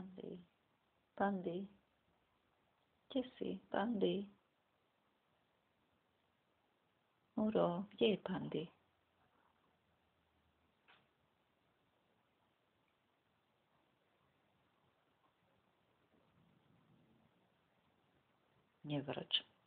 Pandy, Pandy, gdzie si, Pandy? Muro, gdzie je Pandy? Nie wracz.